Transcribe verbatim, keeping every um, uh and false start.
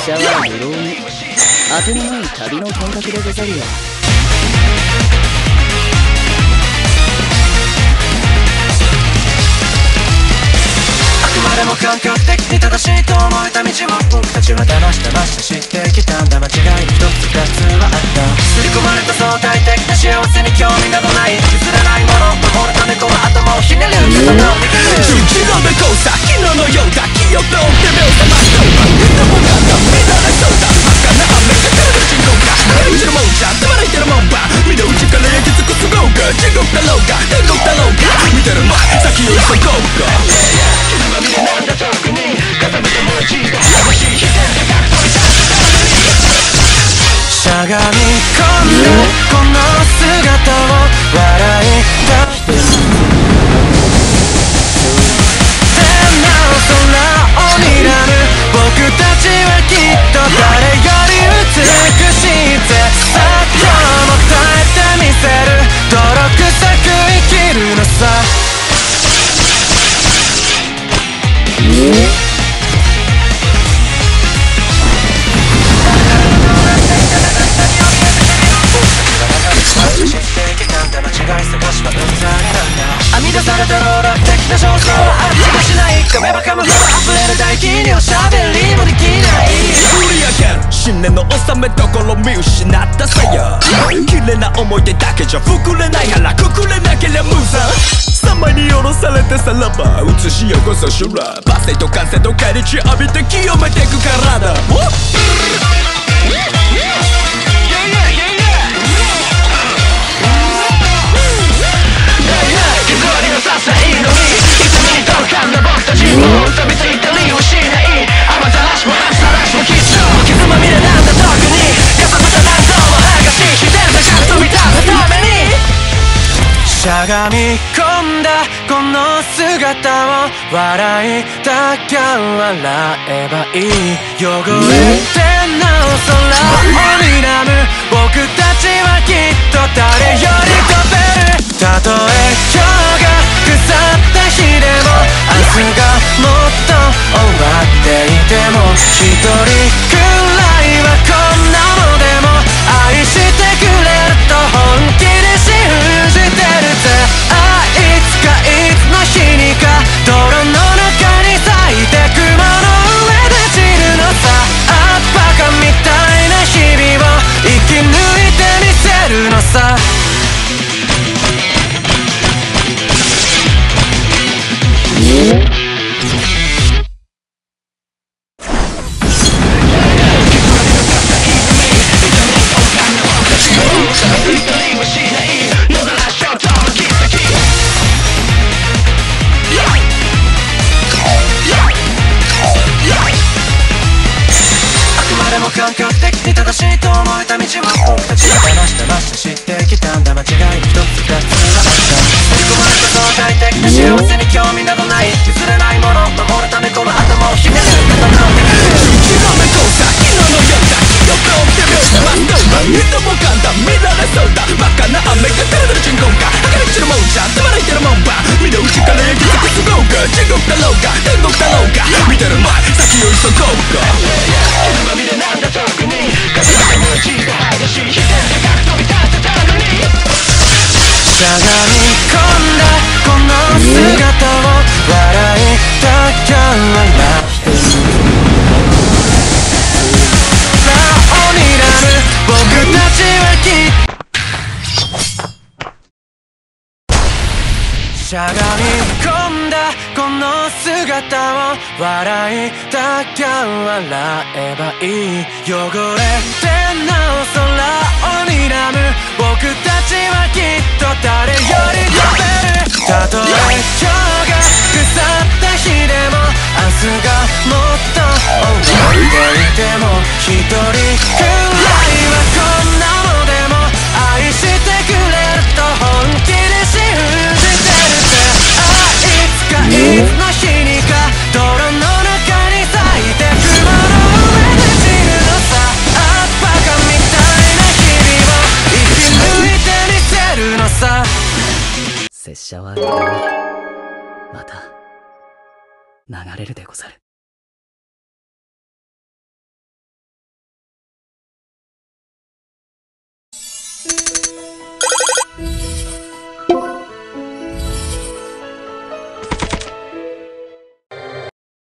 車は無浪に当てのない旅の感覚でござるよ。 あくまでも感覚的に正しいと思えた道も僕たちは騙し騙して知ってきたんだ。間違い一つ二つはあった。刷り込まれた相対的な幸せに興味などない。譲らないもの守るためこの頭をひねるけどなおできる十字路の交差昨日のようだ記憶を手目を覚ましたいつもなんだ見られそうだ真っ赤な雨が来る人口が毎日のもんじゃ手放いてるもんば身の内から焼き尽くす豪華地獄だろうが天国だろうが見てる前先を急ごうか君は見てなんだ特に固めてもう一度眩しい視線で格闘に立つためにしゃがみ込んでこの姿を笑い出して空を睨む僕たちはきっと誰より美しいぜ。さあ今日も耐えてみせる泥臭く生きるのさ。編み出されたローラー的な焦燥はある気がしない。噛めば噛むほど溢れる大気におしゃべりもできない振り上げる信念の収めどころ見失ったさや綺麗な思い出だけじゃ膨れない腹くくれなけりゃ無残様に下ろされてさらば映しよこそ修羅パセと風の返り血浴びて清めてく体ささいのにいつに届かんだ僕たちも錆びついたりはしない雨ざらしもさらしもきっと傷まみれなんだ特にかさぶたなんとも剥がし自然なから飛び立つためにしゃがみ込んだこの姿を笑いだけ笑えばいい汚れてなお空を睨む僕たちはきっと誰より飛べるたとえ今日が腐った日でも明日がもっと終わっていても一人くらいはこんなのでも愛してくれると本気で信じてるぜあいつかいつの日にか泥の中に咲いて雲の上で散るのさあバカみたいな日々を生き抜いてみせるのさ感覚的に正しいと思えた道も僕たちが騙し騙して知ってきたんだ間違い一つ二つはあった振り込まれた相対的な幸せに興味などない譲れないもの守るためこの頭をひねる肩のできる昨日の交差昨日のようだ記憶を手秒覚ますといつも簡単見られそうだ真っ赤な雨が照れる人口が計り知るもんじゃ手放いてるもんば身の内から焼き尽くす豪華地獄だろうが天国だろうが見てる前先を急ごうかまみれなんだ特に風が無知で激しい自然が格闘に立つためにしゃがみ込んだこの姿を笑いだけ笑って空を睨む僕たちはきっしゃがみ込んだこの姿を笑いだけ笑えばいい汚れてなお空を睨む僕たちはきっと誰より飛べるたとえ今日が腐った日でも明日がもっと終わっていても一人くらいはこんなのでも愛してくれると本気で信じてるいつの日にか泥の中に咲いて雲の上で散るのさあバカみたいな日々を生き抜いてみせるのさ拙者は色にまた流れるでござる。